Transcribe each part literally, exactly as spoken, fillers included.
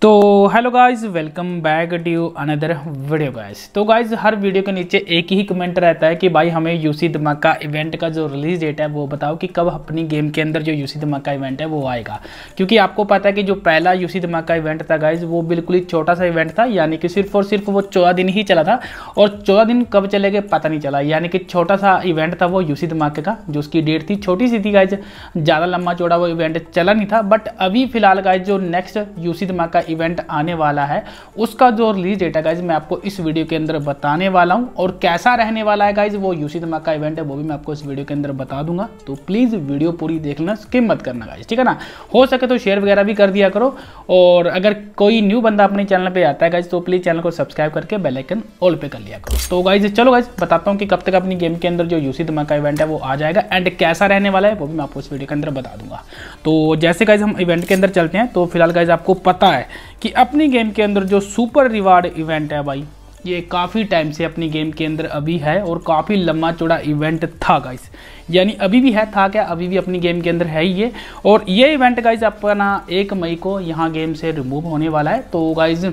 तो hello guys, welcome back to another video guys. तो guys, हर वीडियो के नीचे एक ही कमेंट रहता है कि भाई हमें यूसी धमाका इवेंट का जो रिलीज डेट है वो बताओ कि कब अपनी गेम के अंदर जो यूसी धमाका इवेंट है वो आएगा। क्योंकि आपको पता है कि जो पहला यूसी धमाका इवेंट था गाइस, वो बिल्कुल ही छोटा सा इवेंट था, यानी कि सिर्फ और सिर्फ वो चौदह दिन ही चला था और चौदह दिन कब चले गए पता नहीं चला। यानी कि छोटा सा इवेंट था वो यूसी धमाके का, जो उसकी डेट थी छोटी सी थी गाइस, ज़्यादा लंबा चौड़ा वो इवेंट चला नहीं था। बट अभी फिलहाल गाइस जो नेक्स्ट यूसी धमाका इवेंट आने वाला है उसका जो रिलीज डेट है गाइज मैं आपको इस वीडियो के अंदर बताने वाला हूं, और कैसा रहने वाला है गाइज वो यूसी धमाका इवेंट है वो भी मैं आपको इस वीडियो के अंदर बता दूंगा। तो प्लीज वीडियो पूरी देखना, स्किप मत करना गाइज, ठीक है ना। हो सके तो शेयर वगैरह भी कर दिया करो, और अगर कोई न्यू बंदा अपने चैनल पे आता है गाइज तो प्लीज चैनल को सब्सक्राइब करके बेल आइकन ऑल पे कर लिया करो। तो गाइज चलो गाइज बताता हूँ कि कब तक अपनी गेम के अंदर जो यूसी धमाका इवेंट है वो आ जाएगा एंड कैसा रहने वाला है वो भी मैं आपको इस वीडियो के अंदर बता दूंगा। तो जैसे गाइज हम इवेंट के अंदर चलते हैं, तो फिलहाल गाइज आपको पता है कि अपनी गेम के अंदर जो सुपर रिवार्ड इवेंट है भाई, ये काफ़ी टाइम से अपनी गेम के अंदर अभी है और काफ़ी लंबा चौड़ा इवेंट था गाइस। यानी अभी भी है, था क्या, अभी भी अपनी गेम के अंदर है ही ये। और ये इवेंट गाइस अपना एक मई को यहाँ गेम से रिमूव होने वाला है। तो गाइस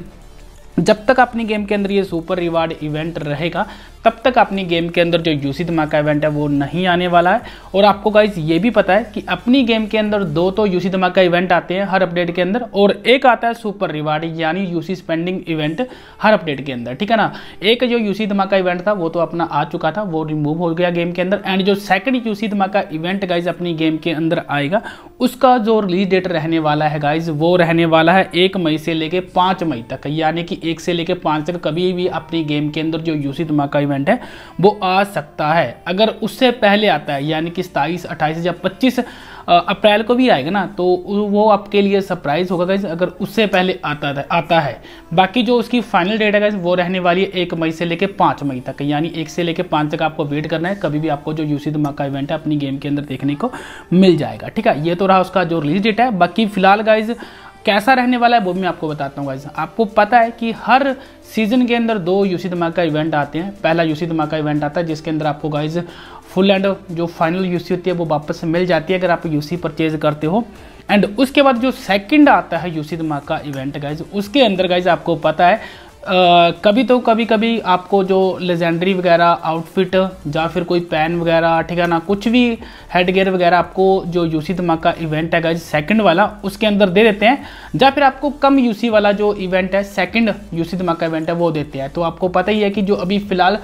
जब तक अपनी गेम के अंदर ये सुपर रिवार्ड इवेंट रहेगा तब तक अपनी गेम के अंदर जो यूसी धमाका इवेंट है वो नहीं आने वाला है। और आपको गाइस ये भी पता है कि अपनी गेम के अंदर दो तो यूसी धमाका इवेंट आते हैं हर अपडेट के अंदर, और एक आता है सुपर रिवार्ड यानी यूसी स्पेंडिंग इवेंट हर अपडेट के अंदर, ठीक है ना। एक जो यूसी धमाका इवेंट था वो तो अपना आ चुका था, वो रिमूव हो गया गेम के अंदर। एंड जो सेकंड यूसी धमाका इवेंट गाइज अपनी गेम के अंदर आएगा उसका जो रिलीज डेट रहने वाला है गाइज वो रहने वाला है एक मई से लेके पाँच मई तक। यानी कि एक से लेके पाँच तक कभी भी अपनी गेम के अंदर जो यूसी धमाका इवेंट है वो आ सकता है। अगर उससे पहले आता है यानी कि सताईस अट्ठाईस या पच्चीस अप्रैल को भी आएगा ना, तो वो आपके लिए सरप्राइज होगा गाइज अगर उससे पहले आता है आता है बाकी जो उसकी फाइनल डेट है गाइज वो रहने वाली है एक मई से लेके पाँच मई तक। यानी एक से लेके पाँच तक आपको वेट करना है, कभी भी आपको जो यूसी धमाका इवेंट है अपनी गेम के अंदर देखने को मिल जाएगा, ठीक है। ये तो रहा उसका जो रिलीज डेट है। बाकी फिलहाल गाइज कैसा रहने वाला है वो मैं आपको बताता हूँ गाइज। आपको पता है कि हर सीजन के अंदर दो यूसी धमाका इवेंट आते हैं। पहला यूसी धमाका इवेंट आता है जिसके अंदर आपको गाइज फुल एंड जो फाइनल यूसी होती है वो वापस मिल जाती है अगर आप यूसी परचेज करते हो। एंड उसके बाद जो सेकंड आता है यूसी धमाका इवेंट गाइज, उसके अंदर गाइज आपको पता है Uh, कभी तो कभी कभी आपको जो लेजेंडरी वगैरह आउटफिट या फिर कोई पैन वगैरह, ठीक है ना, कुछ भी हेड गियर वगैरह आपको जो यूसी धमाका इवेंट है गाइज सेकंड वाला उसके अंदर दे देते हैं, या फिर आपको कम यूसी वाला जो इवेंट है सेकंड यूसी धमाका इवेंट है वो देते हैं। तो आपको पता ही है कि जो अभी फिलहाल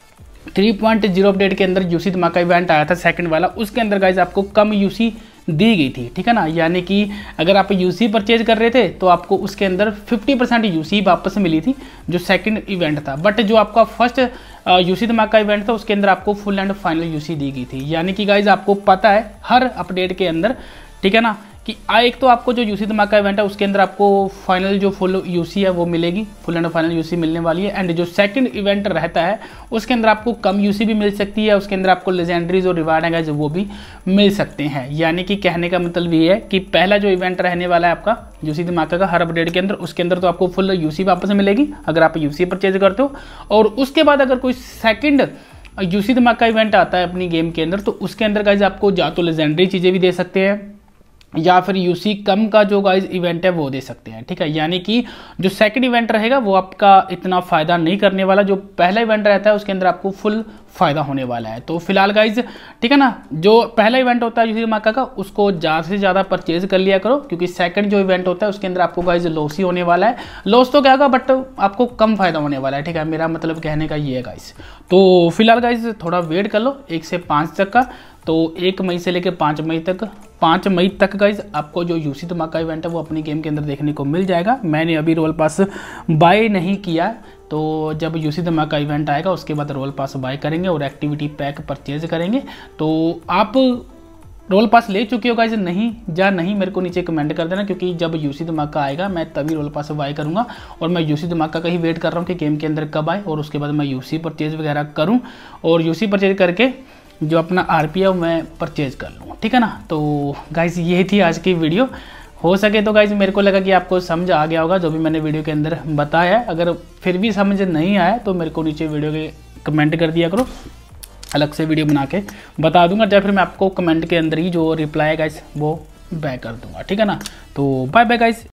थ्री पॉइंट जीरो अपडेट के अंदर यूसी धमाका इवेंट आया था सेकंड वाला, उसके अंदर गाइज आपको कम यूसी दी गई थी, ठीक है ना। यानी कि अगर आप यूसी परचेज कर रहे थे तो आपको उसके अंदर फिफ्टी परसेंट यूसी वापस मिली थी जो सेकंड इवेंट था। बट जो आपका फर्स्ट यूसी धमाका इवेंट था उसके अंदर आपको फुल एंड फाइनल यूसी दी गई थी। यानी कि गाइज आपको पता है हर अपडेट के अंदर, ठीक है ना, कि एक तो आपको जो यूसी धमाका इवेंट है उसके अंदर आपको फाइनल जो फुल यूसी है वो मिलेगी, फुल एंड फाइनल यूसी मिलने वाली है। एंड जो सेकंड इवेंट रहता है उसके अंदर आपको कम यूसी भी मिल सकती है, उसके अंदर आपको लेजेंडरी जो रिवार्ड है जो वो भी मिल सकते हैं। यानी कि कहने का मतलब ये है कि पहला जो इवेंट रहने वाला है आपका यूसी धमाका का हर अपडेट के अंदर, उसके अंदर तो आपको फुल यूसी वापस मिलेगी अगर आप यूसी परचेज करते हो। और उसके बाद अगर कोई सेकंड यूसी धमाका इवेंट आता है अपनी गेम के अंदर तो उसके अंदर गाइज आपको या तो लेजेंडरी चीज़ें भी दे सकते हैं या फिर यूसी कम का जो गाइज इवेंट है वो दे सकते हैं, ठीक है। यानी कि जो सेकंड इवेंट रहेगा वो आपका इतना फ़ायदा नहीं करने वाला, जो पहला इवेंट रहता है उसके अंदर आपको फुल फ़ायदा होने वाला है। तो फिलहाल गाइज, ठीक है ना, जो पहला इवेंट होता है यूसी धमाका का उसको ज़्यादा से ज़्यादा परचेज कर लिया करो, क्योंकि सेकंड जो इवेंट होता है उसके अंदर आपको गाइज लॉस ही होने वाला है। लॉस तो क्या होगा बट आपको कम फ़ायदा होने वाला है, ठीक है। मेरा मतलब कहने का ये है गाइज। तो फिलहाल गाइज थोड़ा वेट कर लो एक से पाँच तक का। तो एक मई से लेकर पाँच मई तक पाँच मई तक गाइज आपको जो यूसी धमाका इवेंट है वो अपनी गेम के अंदर देखने को मिल जाएगा। मैंने अभी रोल पास बाय नहीं किया, तो जब यूसी धमाका इवेंट आएगा उसके बाद रोल पास बाय करेंगे और एक्टिविटी पैक परचेज करेंगे। तो आप रोल पास ले चुके हो गाइज नहीं या नहीं मेरे को नीचे कमेंट कर देना, क्योंकि जब यूसी धमाका आएगा मैं तभी रोल पास बाय करूंगा। और मैं यूसी धमाका का ही वेट कर रहा हूँ कि गेम के अंदर कब आए और उसके बाद मैं यूसी परचेज वगैरह करूँ और यूसी परचेज करके जो अपना आरपी है मैं परचेज कर लूँ, ठीक है ना। तो गाइज ये थी आज की वीडियो। हो सके तो गाइज मेरे को लगा कि आपको समझ आ गया होगा जो भी मैंने वीडियो के अंदर बताया है। अगर फिर भी समझ नहीं आया तो मेरे को नीचे वीडियो के कमेंट कर दिया करो, अलग से वीडियो बना के बता दूंगा, या फिर मैं आपको कमेंट के अंदर ही जो रिप्लाई गाइज वो बैक कर दूंगा, ठीक है ना। तो बाय बाय गाइज।